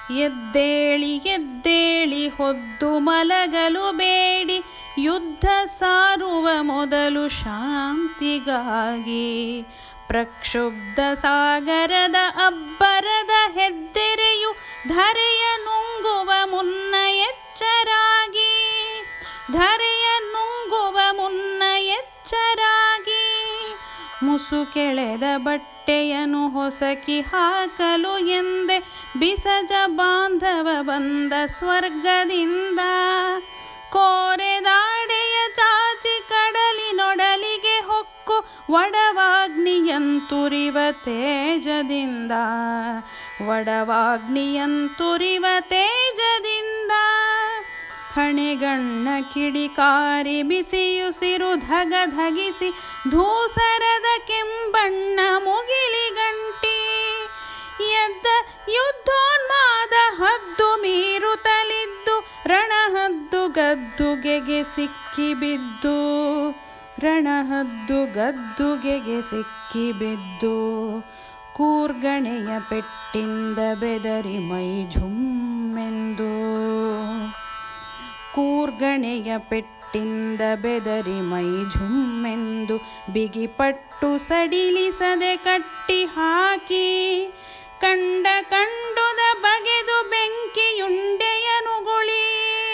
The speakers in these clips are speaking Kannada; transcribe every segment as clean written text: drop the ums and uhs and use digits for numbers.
ಎದ್ದೇಳಿ ಎದ್ದೇಳಿ ಹೊದ್ದು ಮಲಗಲು ಬೇಡಿ, ಯುದ್ಧ ಸಾರುವ ಮೊದಲು ಶಾಂತಿಗಾಗಿ. ಪ್ರಕ್ಷುಬ್ಧ ಸಾಗರದ ಅಬ್ಬರದ ಹೆದ್ದೆರೆಯು ಧರೆಯ ನುಂಗುವ ಮುನ್ನ ಎಚ್ಚರಾಗಿ, ಧರೆಯ ನುಂಗುವ ಮುನ್ನ ಎಚ್ಚರಾಗಿ. ಮುಸುಕೆಳೆದ ಬಟ್ಟೆಯನ್ನು ಹೊಸಕಿ ಹಾಕಲು ಎಂದೆ ಬಿಸಜ ಬಾಂಧವ ಬಂದ ಸ್ವರ್ಗದಿಂದ. ಕೋರೆದಾಡೆಯ ಚಾಚಿ ಕಡಲಿನೊಡಲಿಗೆ ಹೊಕ್ಕು ಒಡವಾಗ್ನಿಯಂತುರಿವ ತೇಜದಿಂದ, ಒಡವಾಗ್ನಿಯಂತುರಿವ ತೇಜದಿಂದ. ಹಣೆಗಣ್ಣ ಕಿಡಿಕಾರಿ ಬಿಸಿಯುಸಿರು ಧಗಧಗಿಸಿ ಧೂಸರದ ಕೆಂಬಣ್ಣ ಮುಗಿಲಿಗಂಟಿ. ಎದ್ದ ಯುದ್ಧೋನ್ಮಾದ ಹದ್ದು ಮೀರುತ್ತಲಿದ್ದು, ರಣಹದ್ದು ಗದ್ದುಗೆಗೆ ಸಿಕ್ಕಿಬಿದ್ದು, ರಣಹದ್ದು ಗದ್ದುಗೆಗೆ ಸಿಕ್ಕಿಬಿದ್ದು. ಕೂರ್ಗಣೆಯ ಪೆಟ್ಟಿಂದ ಬೆದರಿ ಮೈ ಝುಮ್ಮೆಂದು, ಕೂರ್ಗಣೆಯ ಪೆಟ್ಟಿಂದ ಬೆದರಿ ಮೈ ಝುಮ್ಮೆಂದು. ಬಿಗಿಪಟ್ಟು ಸಡಿಲಿಸದೆ ಕಟ್ಟಿ ಹಾಕಿ, ಕಂಡ ಕಂಡುದ ಬಗೆದು ಬೆಂಕಿಯುಂಡೆಯನುಗುಳಿ,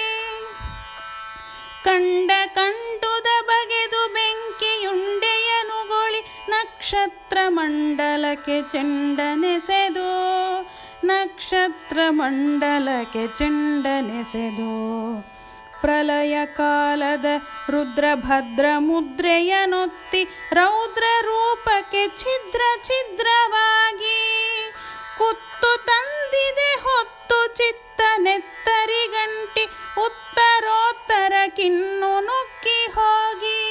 ಕಂಡ ಕಂಡುದ ಬಗೆದು ಬೆಂಕಿಯುಂಡೆಯನುಗುಳಿ. ನಕ್ಷತ್ರ ಮಂಡಲಕ್ಕೆ ಚೆಂಡನೆಸೆದು, ನಕ್ಷತ್ರ ಮಂಡಲಕ್ಕೆ ಚೆಂಡನೆಸೆದು. ಪ್ರಲಯ ಕಾಲದ ರುದ್ರಭದ್ರ ಮುದ್ರೆಯನೊತ್ತಿ ರೌದ್ರ ರೂಪಕ್ಕೆ ಛಿದ್ರ ಛಿದ್ರವಾಗಿ. ಕುತ್ತು ತಂದಿದೆ ಹೊತ್ತು ಚಿತ್ತ ನೆತ್ತರಿಗಂಟಿ, ಉತ್ತರೋತ್ತರಕ್ಕಿನ್ನು ನುಗ್ಗಿ ಹೋಗಿ,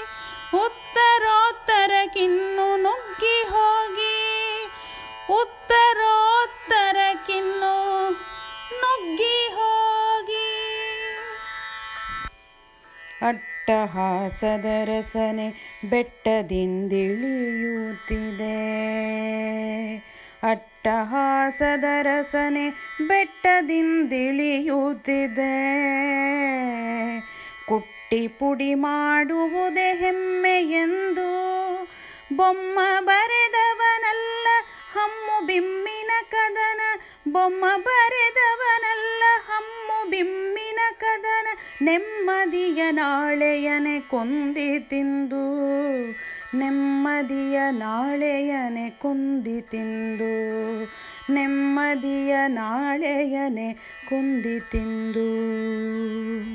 ಉತ್ತರೋತ್ತರಕ್ಕಿನ್ನು ನುಗ್ಗಿ ಹೋಗಿ, ಉತ್ತರೋತ್ತರಕ್ಕಿನ್ನು ನುಗ್ಗಿ ಹೋಗಿ. ಅಟ್ಟಹಾಸದ ರಸನೆ ಬೆಟ್ಟದಿಂದಿಳಿಯುತ್ತಿದೆ, ಅಟ್ಟಹಾಸದ ರಸನೆ ಬೆಟ್ಟದಿಂದಿಳಿಯುತ್ತಿದೆ. ಕುಟ್ಟಿ ಪುಡಿ ಮಾಡುವುದೇ ಹೆಮ್ಮೆಯೆಂದು ಬೊಮ್ಮ ಬರೆದವನಲ್ಲ ಹಮ್ಮು ಬಿಮ್ಮಿನ ಕದನ, ಬೊಮ್ಮ ಬರೆದವನಲ್ಲ ಹಮ್ಮು ಬಿಮ್ಮಿನ ಕದನ. ನೆಮ್ಮದಿಯ ನಾಳೆಯನೆ ಕೊಂದಿ ತಿಂದು, ನೆಮ್ಮದಿಯ ನಾಳೆಯನೆ ಕೊಂದಿ ತಿಂದು, ನೆಮ್ಮದಿಯ ನಾಳೆಯನೆ ಕೊಂದಿ ತಿಂದು.